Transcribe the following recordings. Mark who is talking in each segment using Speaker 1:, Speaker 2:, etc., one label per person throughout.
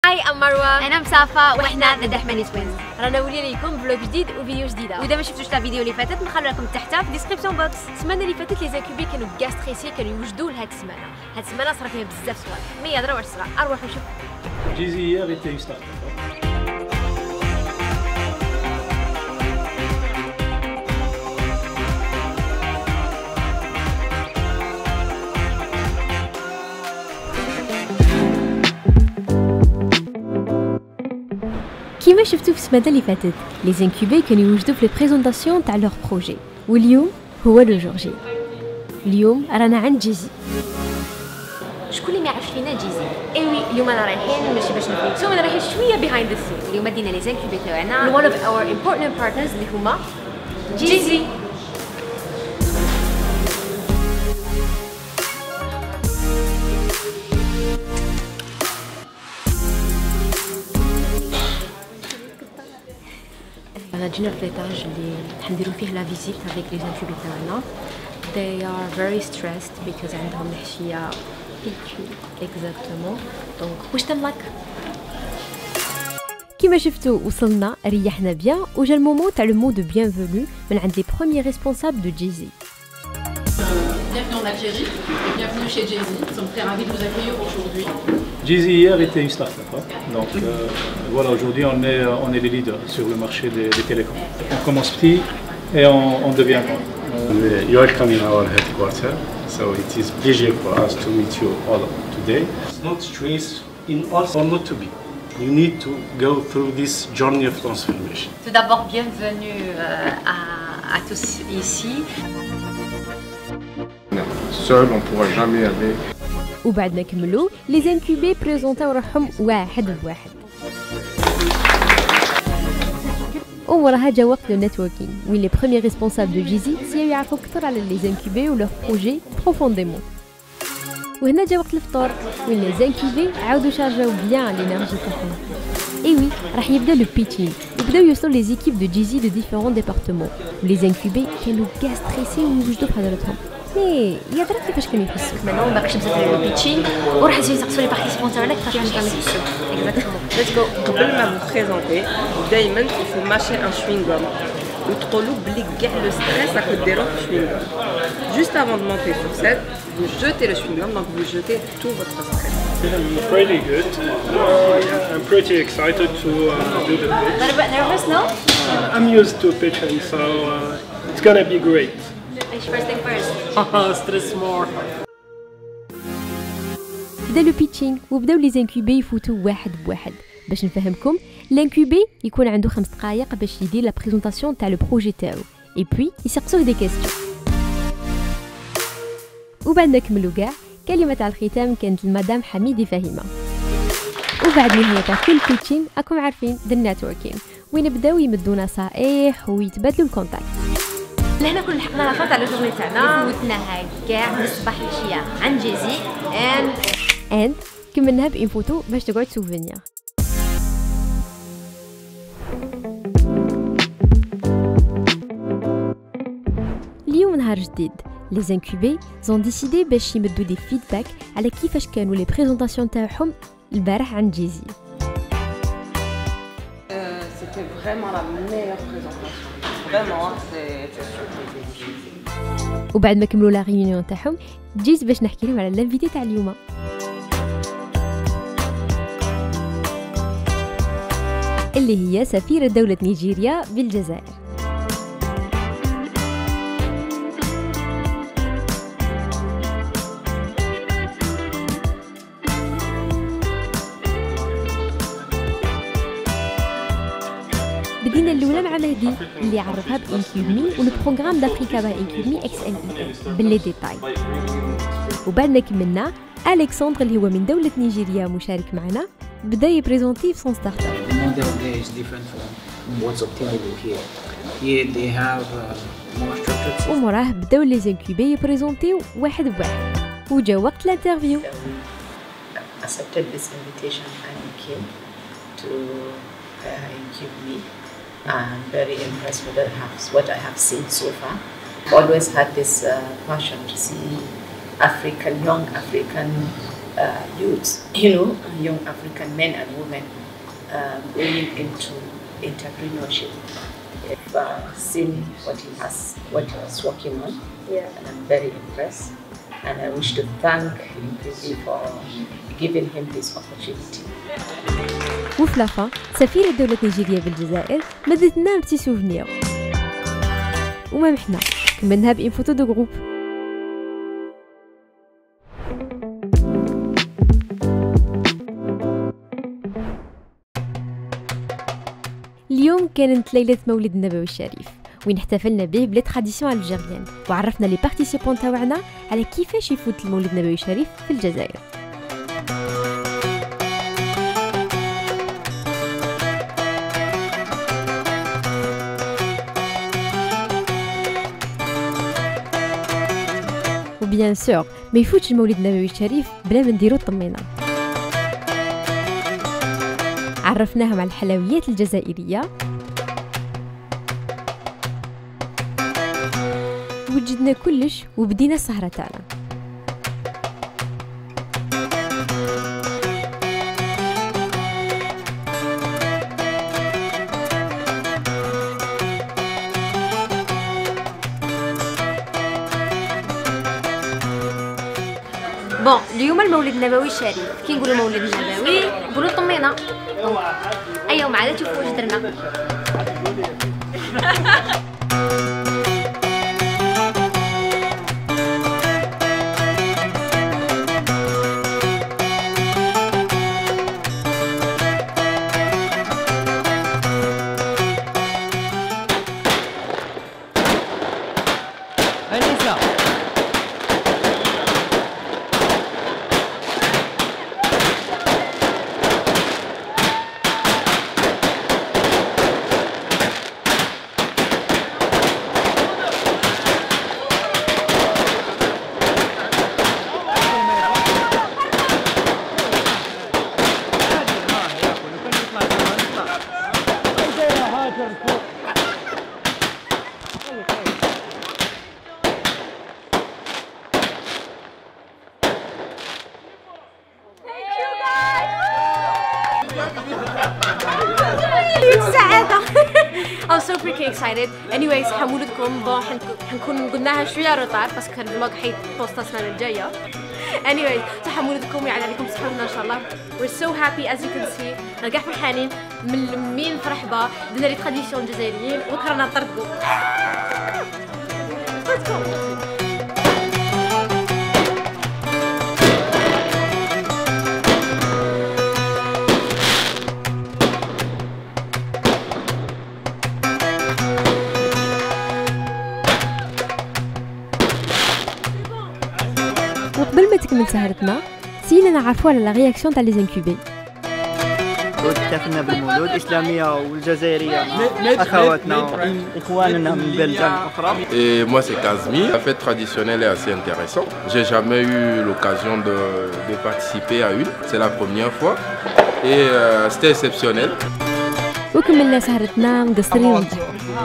Speaker 1: هاي ام مروه
Speaker 2: انا مسافه
Speaker 1: واحنا ذا دحماني توينز.
Speaker 2: رانا ولينا لكم فلوق جديد وفيديو جديده.
Speaker 1: واذا ما شفتوش لا فيديو اللي فاتت نخلو لكم تحتها في ديسكريبسيون بوكس. السمانه اللي فاتت لي زانكوبي كانوا كاع ستريسي، كانوا يوجدوا لهاد السمانه. هاد السمانه صرا فيها بزاف صوالح، مي هضره واش صرا اروحوا شوفوا.
Speaker 3: Djezzy hier était une start-up.
Speaker 1: كيما شفتوا في السمانه اللي فاتت لي زانكوبي كانوا يوجدوا في لي بريزونطاسيون تاع لور بروجي، واليوم هو لو جور جي. اليوم رانا عند جيزي. شكون اللي ما يعرفش فينا جيزي؟ ايوي اليوم انا رايحين ماشي باش نفليكسو، انا رايحين شويه بيهايند ذا سين. اليوم دينا لي زانكوبي تاعنا one of our important partners اللي هما جيزي. أنا جينا في ليتاج اللي حنديرو فيه لا فيزيت افيك لي زانكوبي تاعنا. They are very stressed because عندهم الحشية exactement. Donc wish them luck. كيما شفتوا وصلنا ريحنا بيان وجا المومون تاع لو مو دو bienvenue من عند لي premiers responsables de Djezzy.
Speaker 4: Bienvenue en Algérie et bienvenue chez Djezzy. Nous sommes très ravis de vous accueillir aujourd'hui.
Speaker 3: Djezzy hier était une start-up. Donc voilà, aujourd'hui on est les leaders sur le marché des télécoms. On commence petit et on devient grand.
Speaker 5: You are coming our headquarters, so it is pleasure for us to meet you all today. It's not stress in us or not to be. You need to go through this journey of transformation.
Speaker 2: Tout d'abord, bienvenue à tous ici.
Speaker 6: Seul, on ne pourra jamais aller.
Speaker 1: وبعد ما كملوا لي زانكوبي بريزونطاو روحهم واحد بواحد. ووراها جا وقت لو نيتوركينغ وين لي بروميير ريسبونسابل دو جيزي سيو يعرفوا اكثر على لي زانكوبي ولور بروجي بروفونديمون. وهنا جا وقت الفطور وين لي زانكوبي عاودوا شارجاو بيان لينيرجي تاعهم. ايوي راح يبدا لو بيتشين، يبداو يوصلوا لي زيكيب دو جيزي دو ديفيرون ديبارتمون. ولي زانكوبي كانوا كاع ستريسي ويوجدوا بحضرتهم. مي يا درا كيفاش كانوا يحسوا؟
Speaker 2: مانو باقيش مزال لو بيتشين وراح يجيو يسقسوا لي بارتيسيبون تاعنا كيفاش كانوا يحسوا. اكزاكتومون.
Speaker 7: Let's go. قبل ما vous présenter, دائما il faut mâcher un chewing gum. وتقولوا بلي كاع لو ستريس راك ديرو في chewing gum. Juste avant de monter sur scène, vous jetez le chewing gum, donc vous jetez tout votre stress.
Speaker 3: It's pretty good. I'm pretty excited to do the pitch.
Speaker 2: A little bit nervous, no?
Speaker 3: I'm used to pitching, so it's gonna be great.
Speaker 2: First thing first.
Speaker 3: Stress more.
Speaker 1: بدا لو بيتشينغ وبداو لي زانكوبي يفوتوا واحد بواحد. باش نفهمكم لانكوبي يكون عنده 5 دقائق باش يدير لا بريزونطاسيون تاع لو بروجي تاعو اي بوي يسقسوه دي كيستيون. وبعد نكملوا كاع كلمه تاع الختام كانت المدام حميدي فهيمه. وبعد نهايه تاع كل بيتشينغ راكم عارفين ذا نيتوركينغ وين بداو يمدوا نصائح ويتبادلوا الكونتاكت.
Speaker 2: لهنا كنا لحقنا لا فان تاع لو جورني تاعنا فوتناها كاع من الصباح للعشيه عند جيزي
Speaker 1: اند كملناها بإن فوتو باش تقعد سوفينير. اليوم نهار جديد لي زانكوبي زون ديسيدي باش يمدوا دي فيدباك على كيفاش كانوا لي بريزونطاسيون تاعهم البارح عند جيزي.
Speaker 7: C'était vraiment la meilleure présentation. Vraiment, c'est
Speaker 1: وبعد ما كملوا لا ريونيون تاعهم جيت باش نحكي لهم على لانفيتي تاع اليوم. اللي هي سفيرة دولة نيجيريا بالجزائر. بدينا الاولى مع مهدي اللي عرفها بانكيوبمي والبروغرام دافريكا باي انكيوبمي اكس ال اي باللي ديتاي. وبعدنا كملنا الكسندر اللي هو من دولة نيجيريا مشارك معنا بدا يبريزونتي في سون ستارت اب. وموراه بداو لي زانكوبي يبريزونتيو واحد بواحد وجا وقت الانترفيو.
Speaker 8: Accepted this invitation and came to IncubMe. I'm very impressed with what I have seen so far. Always had this passion to see young African youths, young African men and women going into entrepreneurship. I've seen what he's working on, and I'm very impressed. And I wish to thank him for giving him this opportunity.
Speaker 1: وفي لافا سفيرة دولة نيجيريا بالجزائر مدت لنا بتي سوفنير وما محنا كملناها بإن فوتو دو جروب. اليوم كانت ليلة مولد النبوي الشريف وين احتفلنا به بلي تراديسيون الجيريان وعرفنا لي بارتيسيبون تاعنا على كيفاش يفوت المولد النبوي الشريف في الجزائر. وبيان سور ما يفوتش المولد النبوي الشريف بلا ما نديرو الطمينه. عرفناهم على الحلويات الجزائريه وجدنا كلش وبدينا السهرة تاعنا.
Speaker 2: بون اليوم المولد النبوي الشريف. كي نقولوا المولد النبوي نقولوا الطمينه. ايوا معنا تشوفوا واش درنا. I'm so freaking excited. Anyways حمولدكم بون حنكون قلناها شويه روطار باسكو الفلوج حيبوست السنه الجايه. Anyways تحمولدكم يعني عليكم صحتنا ان شاء الله. We're so happy as you can see. انا كاع فرحانين من فرح با درنا لي تراديسيون جزائريين وكرنا نطردقوا. Let's go.
Speaker 1: وقبل ما تكمل سهرتنا سينا نعرفوا على لا رياكسيون تاع لي زانكوبي.
Speaker 9: احتفلنا بالمولود الإسلامية والجزائرية أخواتنا إخواننا من بلدان أخرى.
Speaker 10: Et moi c'est Kazmi. La fête traditionnelle est assez intéressante. J'ai jamais eu l'occasion de participer à une. C'est la première fois et c'était exceptionnel.
Speaker 1: وكملنا سهرتنا مقصرين ونضحكوا.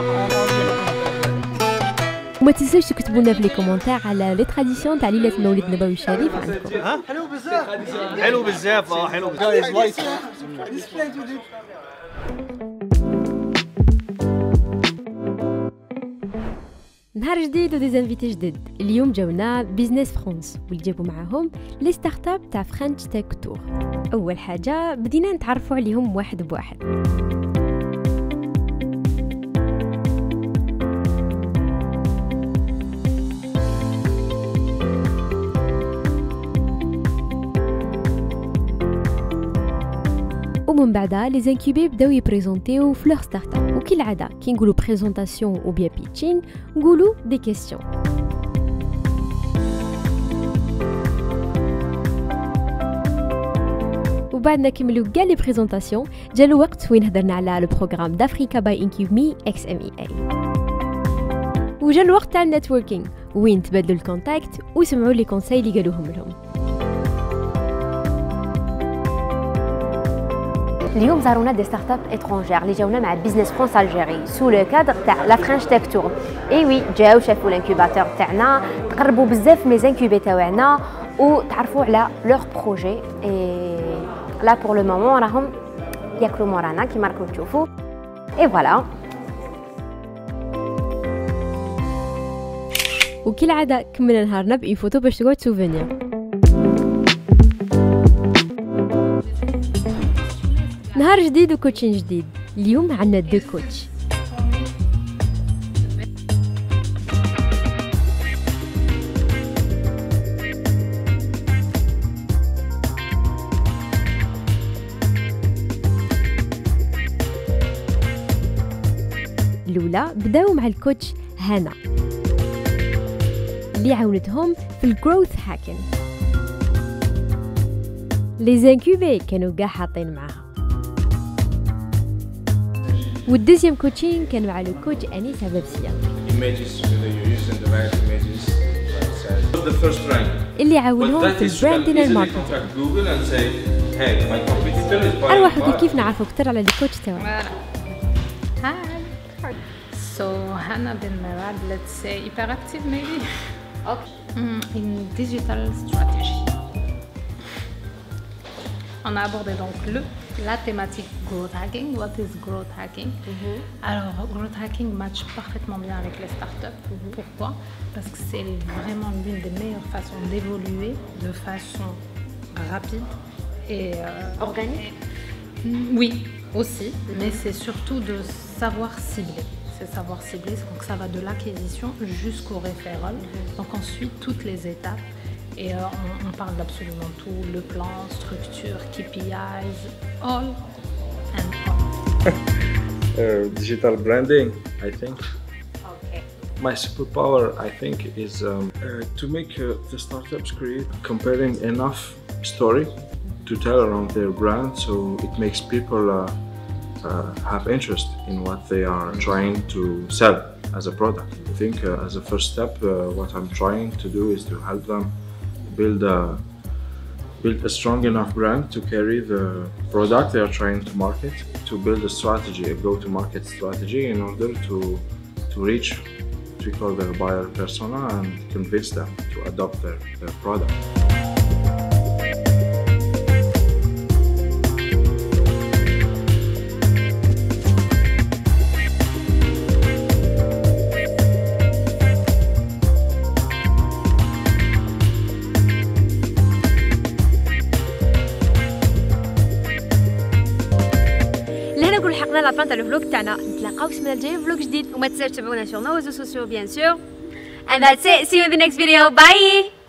Speaker 1: وما تنسوش تكتبوا لنا في لي كومونتير على لي تراديسيون تاع ليله المولد النبوي الشريف عندكم.
Speaker 9: حلو بزاف حلو بزاف حلو بزاف.
Speaker 1: نهار جديد ودي زانفيتي جديد. اليوم جاونا بيزنس فرانس واللي جابوا معاهم لي ستارت اب تاع فرنش تك تور. اول حاجه بدينا نتعرفوا عليهم واحد بواحد. ومن بعدها لي زانكوبي بداو يبريزونتيو في لور ستارت اب وكالعاده كي نقولوا بريزونطاسيون او بيان بيتشين نقولوا دي كيسيون. وبعد ما كملوا كاع لي بريزونطاسيون جا الوقت وين هضرنا على لو بروغرام دافريكا باي انكيوبمي اكس ام اي اي. وجا الوقت تاع النتوركينغ وين تبادلوا الكونتاكت وسمعوا لي كونساي اللي قالوهم لهم.
Speaker 2: اليوم زارونا دي ستارت اب اترونجير اللي جاونا مع بيزنس فرونس الجيري سو لو كادر تاع لا فرنش تك تور. اي وي جاو شافوا الانكوباتور تاعنا تقربوا بزاف من لي زانكوبي تاعنا وتعرفوا على لور بروجي. اي لا بور لو مومون راهم ياكلوا مورانا كيما راكم تشوفوا. اي فوالا.
Speaker 1: وكالعادة كملنا نهارنا بإن فوتو باش تقعد سوفينير. نهار جديد وكوتشين جديد. اليوم عندنا دو كوتش. الأولى بداو مع الكوتش هانا اللي عاونتهم في الجروث هاكين. لي زانكوبي كانوا كاع حاطين معاها. والدوزيام كوتشين كان مع لو كوتش انيس عبابسيه اللي عاونهم في البراندين الماركتينغ. ارواحوا كيف نعرفوا اكثر على الكوتش تاعنا.
Speaker 11: So Hannah bin Merad, let's say hyperactive maybe. Okay. In digital strategy. On a abordé donc la thématique growth hacking. What is growth hacking? Alors growth hacking match parfaitement bien avec les startups. Pourquoi? Parce que c'est vraiment l'une des meilleures façons d'évoluer de façon rapide et
Speaker 2: organique.
Speaker 11: Oui, aussi, mais c'est surtout de savoir cibler. C'est savoir cibler, donc ça va de l'acquisition jusqu'au référent. Donc ensuite, toutes les étapes. Et on parle d'absolument tout, le plan, structure, KPIs, all and all.
Speaker 6: Digital branding, I think.
Speaker 11: Okay.
Speaker 6: My superpower, I think, is to make the startups create compelling enough story to tell around their brand, so it makes people have interest in what they are trying to sell as a product. I think as a first step, what I'm trying to do is to help them build a strong enough brand to carry the product they are trying to market, to build a strategy, a go-to-market strategy in order to reach what we call their buyer persona and convince them to adopt their product.
Speaker 2: لا فان تاع الفلوق تاعنا. نتلاقاو السمانه الجايه فلوق جديد وما تنساوش تتابعونا sur nos réseaux sociaux bien sûr. And that's it. See you in the next video. Bye.